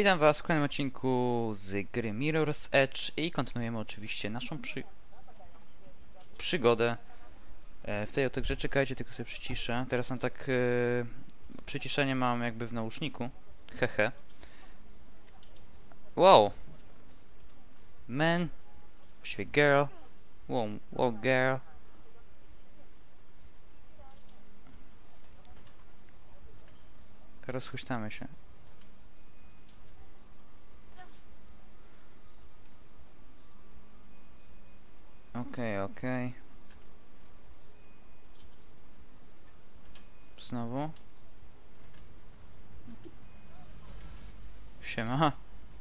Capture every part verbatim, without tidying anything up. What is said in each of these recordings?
Witam was w kolejnym odcinku z gry Mirror's Edge i kontynuujemy oczywiście naszą przy... przygodę e, w tej oto grze. Czekajcie, tylko sobie przyciszę. Teraz mam tak... E, przyciszenie mam jakby w nauszniku. Hehe. Wow! Man. Właściwie girl. Wow, wow girl. Rozhuśtamy się. Okej, okay, okej. Okay. Znowu. Siema.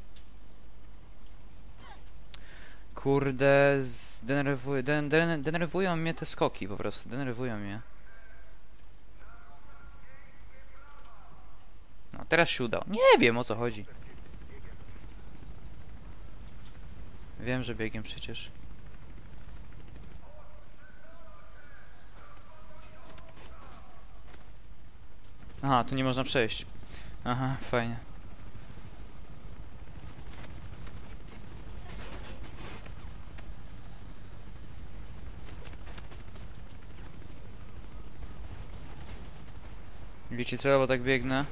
Kurde, zdenerwuj, den, den, denerwują mnie te skoki po prostu, denerwują mnie. No, teraz się udało. Nie wiem, o co chodzi. Wiem, że biegiem przecież. Aha, tu nie można przejść. Aha, fajnie. Wiecie co, bo tak biegnę.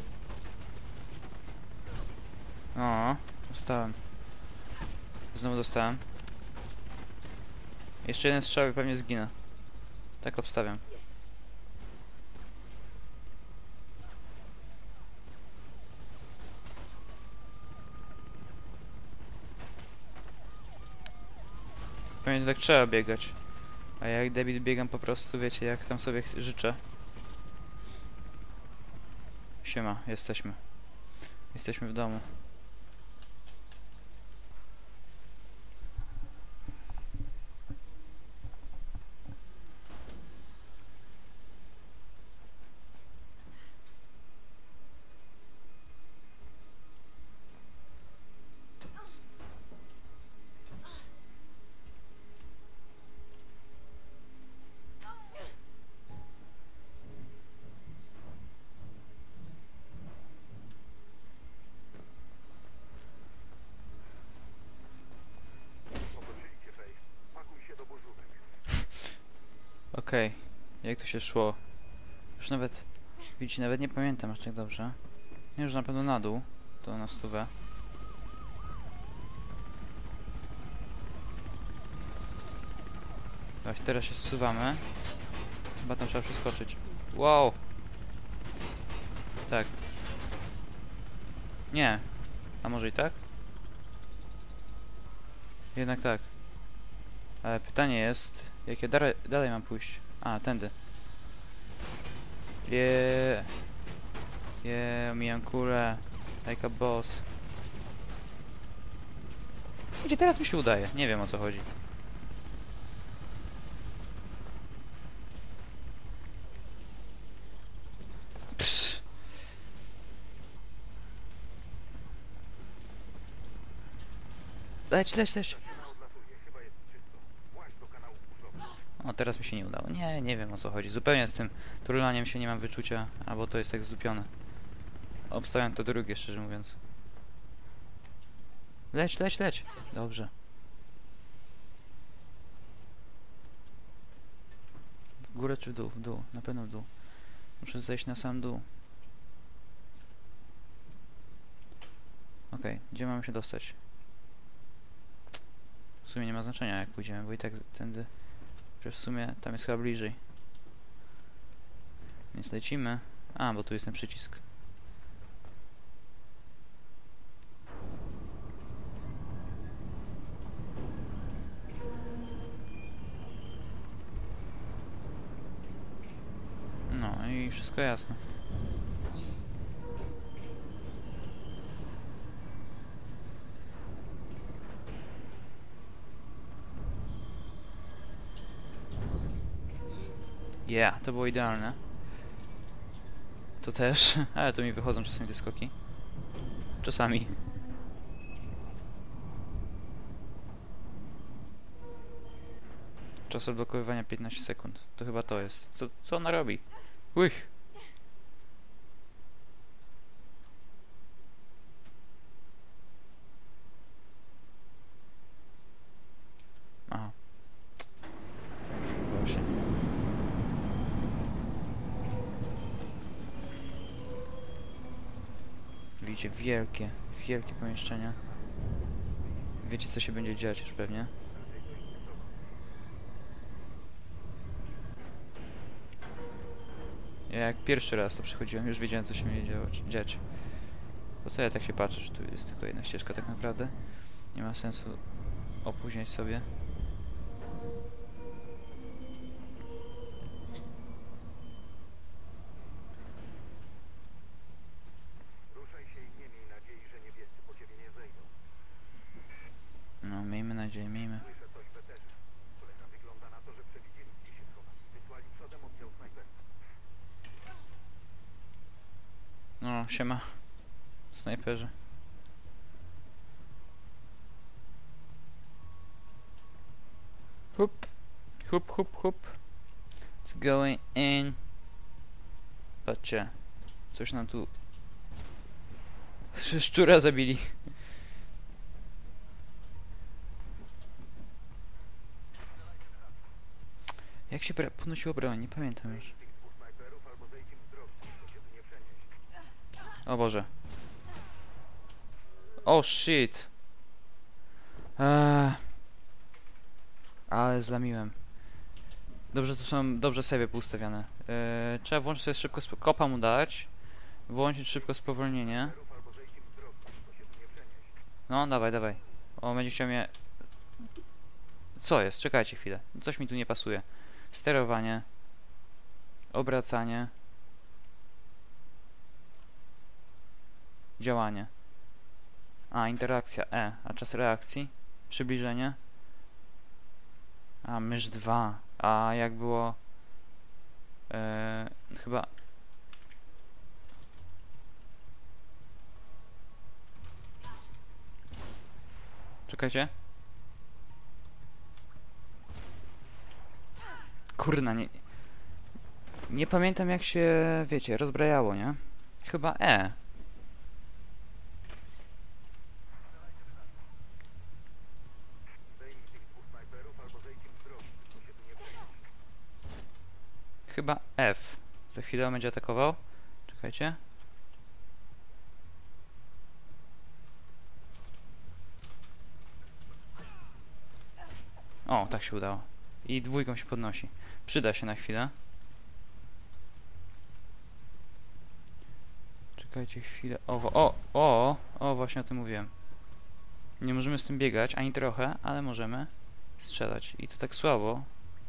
O, dostałem. Znowu dostałem. Jeszcze jeden strzał i pewnie zginę. Tak obstawiam. Pewnie tak trzeba biegać. A ja jak debil biegam po prostu, wiecie, jak tam sobie życzę. Siema, jesteśmy. Jesteśmy w domu. Okej, okay. Jak to się szło? Już nawet, widzicie, nawet nie pamiętam aż tak dobrze. Nie, już na pewno na dół, to na stówę. Właśnie teraz się zsuwamy. Chyba tam trzeba przeskoczyć. Wow! Tak. Nie. A może i tak? Jednak tak. Ale pytanie jest, jak ja dalej, dalej mam pójść? A, tędy. Yeah. Yeah, omijam kulę. Like a boss. Gdzie teraz mi się udaje? Nie wiem, o co chodzi. Psz. Leć, leć, leć. O, teraz mi się nie udało. Nie, nie wiem, o co chodzi. Zupełnie z tym turlaniem się nie mam wyczucia, albo to jest tak zdupione. Obstawiam to drugie, szczerze mówiąc. Leć, leć, leć. Dobrze. W górę czy w dół? W dół. Na pewno w dół. Muszę zejść na sam dół. Okej, okay. Gdzie mamy się dostać? W sumie nie ma znaczenia, jak pójdziemy, bo i tak tędy... Że w sumie tam jest chyba bliżej. Więc lecimy. A, bo tu jest ten przycisk. No i wszystko jasne. Yeah, to było idealne. To też, ale to mi wychodzą czasami te skoki. Czasami. Czas odblokowywania piętnaście sekund. To chyba to jest. Co, co ona robi? Wych! widzicie, wielkie, wielkie pomieszczenia. Wiecie, co się będzie dziać już pewnie. Ja jak pierwszy raz to przychodziłem, już wiedziałem, co się będzie dziać. Po co ja tak się patrzę, że tu jest tylko jedna ścieżka tak naprawdę? Nie ma sensu opóźniać sobie. No, miejmy nadzieję, miejmy. No, siema. Snajperzy. Hup. Hup, hup, hup. It's going in. Patrzcie. Coś nam tu... Szczura zabili. Jak się podnosiło broń? Nie pamiętam już. O Boże. O shit. Eee. Ale zlamiłem. Dobrze, tu są dobrze save poustawiane. Eee, trzeba włączyć sobie szybko, kopa mu dać. Włączyć szybko spowolnienie. No, dawaj, dawaj. O, będzie chciał mnie... Co jest? Czekajcie chwilę. Coś mi tu nie pasuje. Sterowanie. Obracanie. Działanie. A, interakcja E. A czas reakcji? Przybliżenie. A, mysz dwa. A jak było... E, chyba... Czekajcie. Kurna, nie... Nie pamiętam jak się, wiecie, rozbrajało, nie? Chyba E. Chyba F. Za chwilę on będzie atakował. Czekajcie. O, tak się udało. I dwójką się podnosi. Przyda się na chwilę. Czekajcie chwilę. O, o, o, o, właśnie o tym mówiłem. Nie możemy z tym biegać, ani trochę, ale możemy strzelać. I to tak słabo.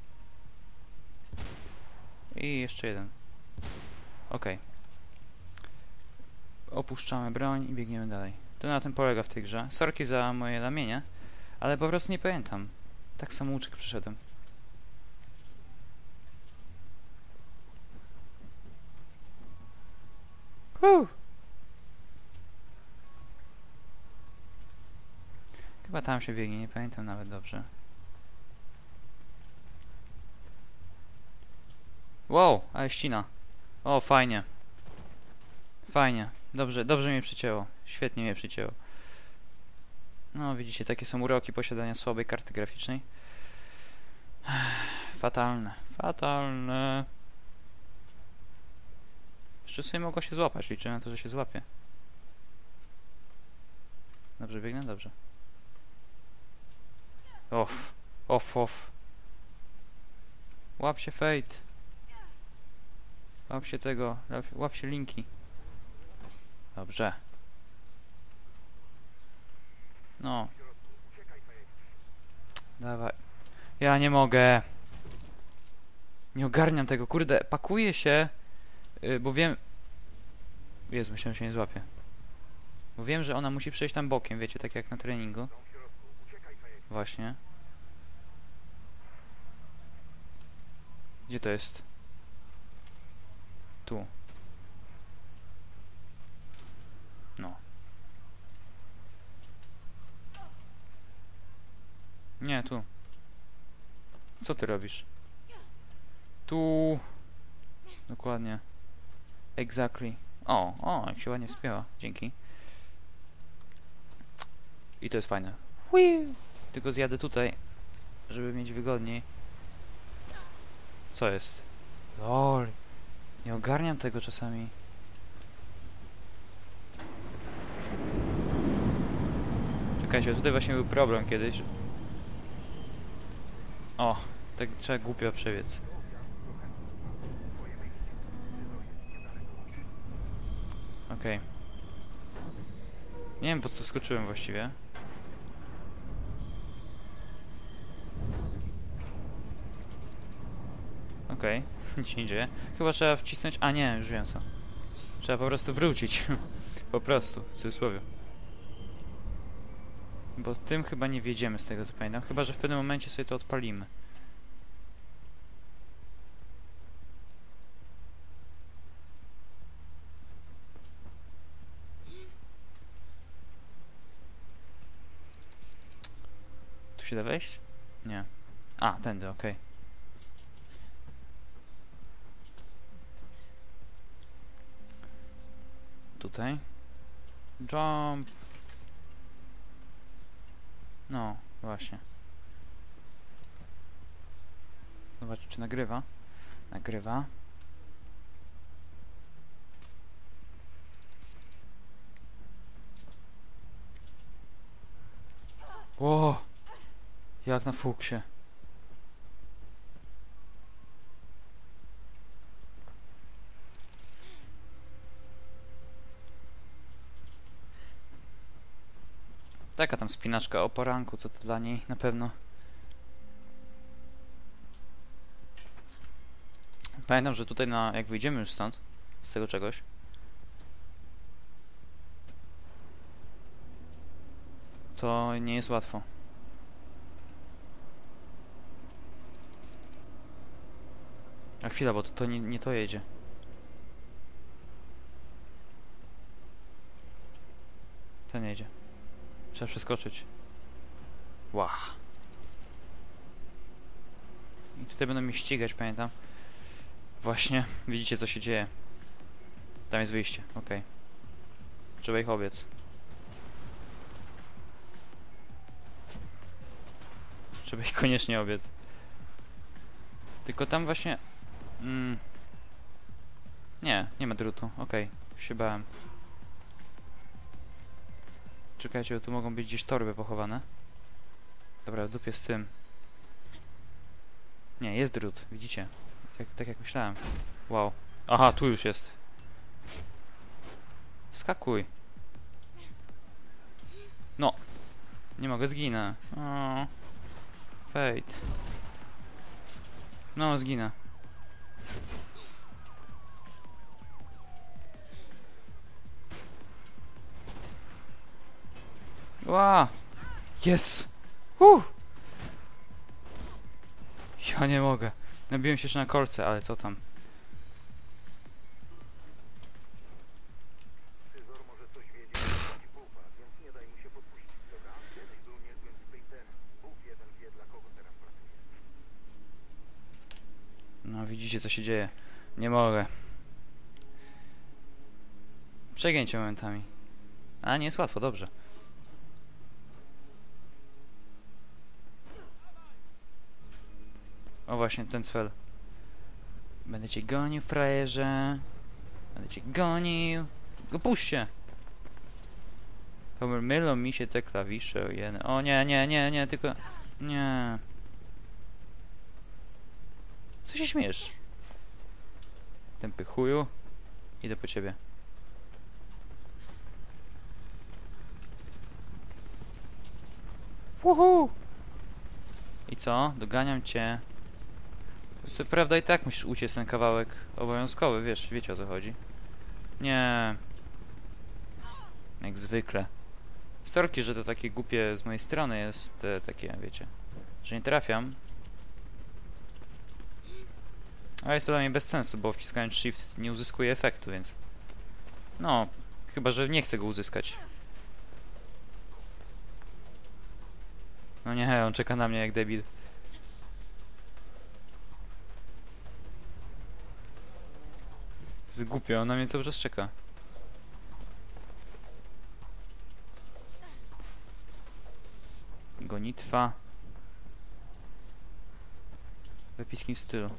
I jeszcze jeden. Ok. Opuszczamy broń i biegniemy dalej. To na tym polega w tej grze. Sorki za moje lamienie, ale po prostu nie pamiętam. Tak samouczek przyszedłem. Woo! Chyba tam się biegnie, nie pamiętam nawet dobrze. Wow, ale ścina. O, fajnie. Fajnie. Dobrze, dobrze mnie przycięło. Świetnie mnie przycięło. No, widzicie, takie są uroki posiadania słabej karty graficznej. Fatalne. Fatalne. Jeszcze sobie mogło się złapać. Liczę na to, że się złapie. Dobrze biegnę? Dobrze. Off. Off, off. Łap się Fate. Łap się tego. Łap, łap się linki. Dobrze. No. Dawaj. Ja nie mogę. Nie ogarniam tego. Kurde, pakuję się. Yy, bo wiem... Jezu, myślałem, że się nie złapie. Bo wiem, że ona musi przejść tam bokiem, wiecie, tak jak na treningu. Właśnie. Gdzie to jest? Tu. No. Nie, tu. Co ty robisz? Tu. Dokładnie. Exactly. O, o, jak się ładnie wspięła. Dzięki. I to jest fajne. Hui. Tylko zjadę tutaj, żeby mieć wygodniej. Co jest? Lol. Nie ogarniam tego czasami. Czekajcie, tutaj właśnie był problem kiedyś. O, tak trzeba głupio przebiec. Okej. Okay. Nie wiem, po co wskoczyłem właściwie. Okej, okay. Nic się nie dzieje. Chyba trzeba wcisnąć... A nie, już wiem co. Trzeba po prostu wrócić. Po prostu, w cudzysłowie. Bo tym chyba nie wjedziemy z tego co pamiętam. Chyba, że w pewnym momencie sobie to odpalimy. Tu się da wejść? Nie. A, tędy, okej. Okay. Tutaj. Jump. No, właśnie. Zobacz, czy nagrywa. Nagrywa. Ło! Jak na fuksie. Taka tam spinaczka o poranku, co to dla niej na pewno. Pamiętam, że tutaj na, jak wyjdziemy już stąd, z tego czegoś, to nie jest łatwo. A chwila, bo to, to nie, nie to jedzie. Ten jedzie. Trzeba przeskoczyć. Wow. I tutaj będą mnie ścigać, pamiętam. Właśnie, widzicie co się dzieje. Tam jest wyjście, okej. Okay. Trzeba ich obiec. Trzeba ich koniecznie obiec. Tylko tam właśnie... Mm, nie, nie ma drutu, okej. Okay. Się bałem. Czekajcie, bo tu mogą być gdzieś torby pochowane. Dobra, w dupie z tym. Nie, jest drut, widzicie? Tak, tak jak myślałem. Wow. Aha, tu już jest. Wskakuj. No. Nie mogę, zginę. O. Fate. No, zginę. Ła! Yes! Uh! Ja nie mogę. Nabiłem się jeszcze na kolce, ale co tam? No widzicie co się dzieje. Nie mogę. Przegięcie momentami. A nie jest łatwo, dobrze. O właśnie, ten cfel. Będę cię gonił, frajerze. Będę cię gonił. Go puśćcie! Mylą mi się te klawisze, ojeny. O nie, nie, nie, nie, tylko... Nie. Co się śmiesz? Tępy chuju. Idę po ciebie. Uhu! I co? Doganiam cię. Co prawda i tak musisz uciec ten kawałek obowiązkowy, wiesz, wiecie o co chodzi. Nie. Jak zwykle. Sorki, że to takie głupie z mojej strony jest, e, takie, wiecie, że nie trafiam. A jest to dla mnie bez sensu, bo wciskając shift nie uzyskuję efektu, więc... No, chyba, że nie chcę go uzyskać. No nie, on czeka na mnie jak debil. Zgłupio, on na mnie cały czas czeka. Gonitwa. W epickim stylu.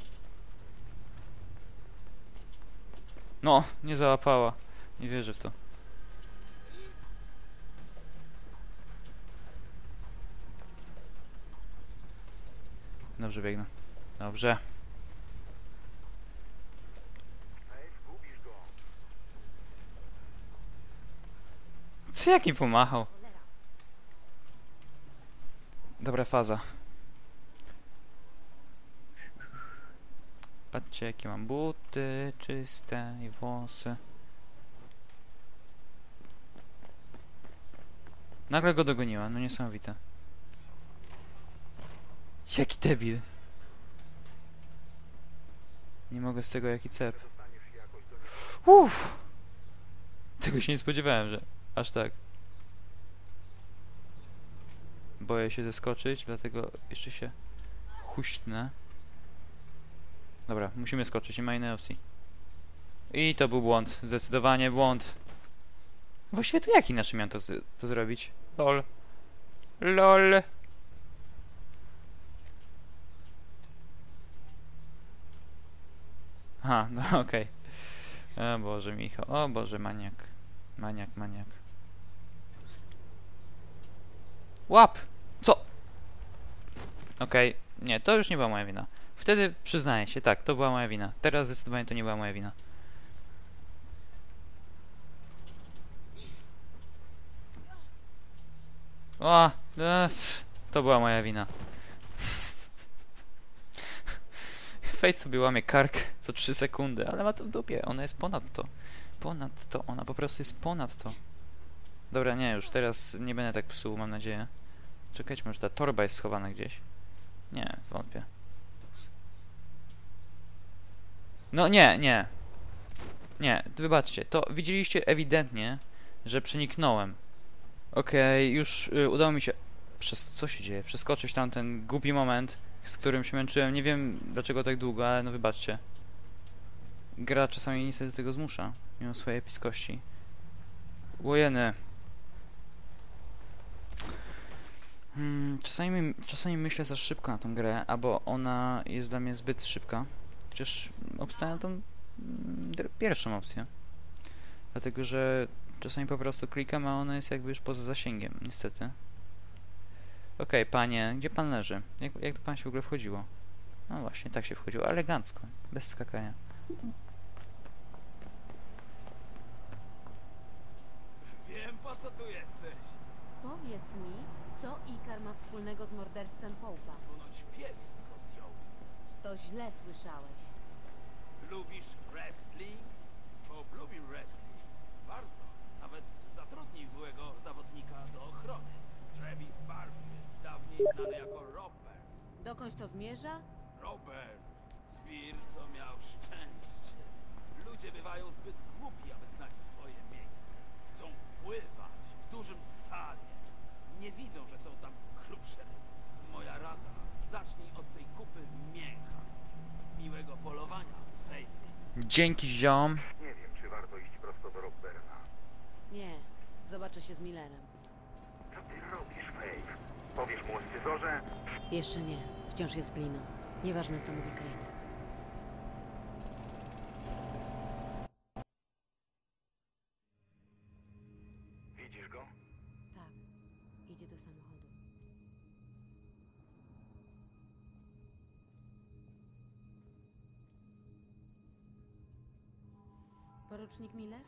No, nie załapała. Nie wierzę w to. Dobrze biegnę. Dobrze. Co jaki pomachał? Dobra faza. Patrzcie jakie mam buty czyste i włosy. Nagle go dogoniłem, no niesamowite. Jaki debil. Nie mogę z tego jaki cep. Uff. Tego się nie spodziewałem, że aż tak. Boję się zeskoczyć, dlatego jeszcze się huśtnę. Dobra, musimy skoczyć, nie ma innej opcji. I to był błąd, zdecydowanie błąd. Właściwie to jak inaczej miałem to, to zrobić? Lol. Lol. Aha, no okej. Okay. O Boże, Michał. O Boże, maniak. Maniak, maniak. Łap! Co? Okej. Okay. Nie, to już nie była moja wina. Wtedy przyznaję się, tak, to była moja wina. Teraz zdecydowanie to nie była moja wina. O! E, to była moja wina. Fate sobie łamie kark co trzy sekundy, ale ma to w dupie. Ona jest ponad to. Ponad to. Ona po prostu jest ponad to. Dobra, nie, już teraz nie będę tak psuł, mam nadzieję. Czekajcie, może ta torba jest schowana gdzieś. Nie, wątpię. No nie, nie. Nie, wybaczcie. To widzieliście ewidentnie, że przeniknąłem. Okej, okay, już y, udało mi się... Przez co się dzieje? Przeskoczyć tam ten głupi moment, z którym się męczyłem. Nie wiem dlaczego tak długo, ale no wybaczcie. Gra czasami niestety do tego zmusza, mimo swojej episkości. Łojeny. Hmm, czasami, czasami myślę za szybko na tą grę, albo ona jest dla mnie zbyt szybka. Chociaż obstawiam tą mm, pierwszą opcję. Dlatego, że czasami po prostu klikam, a ona jest jakby już poza zasięgiem, niestety. Okej, okay, panie, gdzie pan leży? Jak, jak do pan się w ogóle wchodziło? No właśnie, tak się wchodziło, elegancko, bez skakania. Wiem, po co tu jesteś. Powiedz mi, co Ikar ma wspólnego z morderstwem Połpa? Ponoć pies go zdjął. To źle słyszałeś. Lubisz wrestling? Pope lubił wrestling. Bardzo. Nawet zatrudnił byłego zawodnika do ochrony. Travis Barfield, dawniej znany jako Robert. Dokądś to zmierza? Robert. Zbir, co miał szczęście. Ludzie bywają zbyt głupi, aby znać swoje miejsce. Chcą pływać w dużym stanie. Nie widzą, że są tam chrupsze. Moja rada, zacznij od tej kupy mięcha. Miłego polowania, Faith. Dzięki, ziom. Nie wiem, czy warto iść prosto do Rockberna. Nie. Zobaczę się z Millerem. Co ty robisz, Faith? Powiesz mu o scyzorze? Jeszcze nie. Wciąż jest gliną. Nieważne, co mówi Kate. Widzisz go? Tak. Idzie do samochodu. Porucznik Miller?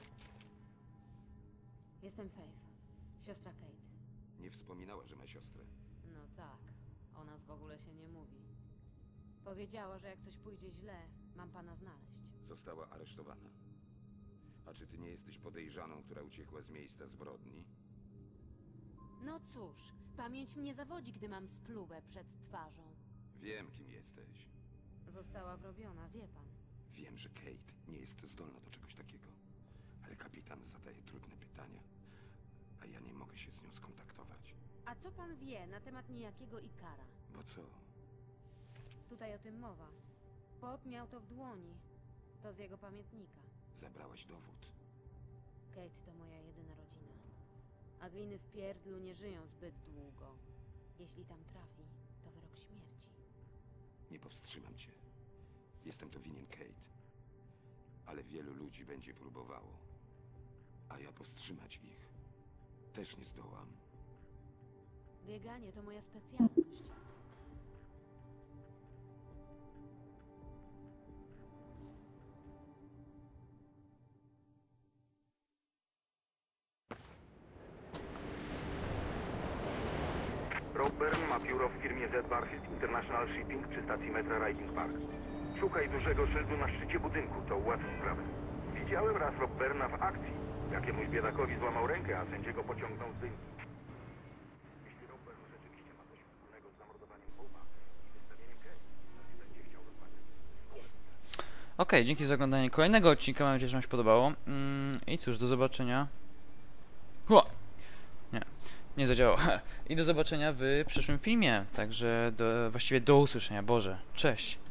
Jestem Faith. Siostra Kate. Nie wspominała, że ma siostrę. No tak. O nas w ogóle się nie mówi. Powiedziała, że jak coś pójdzie źle, mam pana znaleźć. Została aresztowana. A czy ty nie jesteś podejrzaną, która uciekła z miejsca zbrodni? No cóż, pamięć mnie zawodzi, gdy mam spluwę przed twarzą. Wiem, kim jesteś. Została wrobiona, wie pan. Wiem, że Kate nie jest zdolna do czegoś takiego. Ale kapitan zadaje trudne pytania, a ja nie mogę się z nią skontaktować. A co pan wie na temat niejakiego Ikara? Bo co? Tutaj o tym mowa. Pop miał to w dłoni. To z jego pamiętnika. Zabrałaś dowód. Kate to moja jedyna rodzina. A gliny w pierdlu nie żyją zbyt długo. Jeśli tam trafi, to wyrok śmierci. Nie powstrzymam cię. Jestem to winien Kate. Ale wielu ludzi będzie próbowało. A ja powstrzymać ich też nie zdołam. Bieganie to moja specjalność. ma biuro w firmie Z Barfield International Shipping przy stacji metra Riding Park. Szukaj dużego szyldu na szczycie budynku, to ułatwi sprawę. Widziałem raz Robberna w akcji. Jakiemuś biedakowi złamał rękę, a sędziego pociągnął z dymki. Jeśli Robber rzeczywiście ma coś wspólnego z zamordowaniem Boba i wystawieniem Kate, to nie będzie chciał rozmawiać. Okej, dzięki za oglądanie kolejnego odcinka, mam nadzieję, że wam się podobało. Mm, I cóż, do zobaczenia. Ło! Nie, nie zadziałało. I do zobaczenia w przyszłym filmie. Także do, właściwie do usłyszenia. Boże, cześć.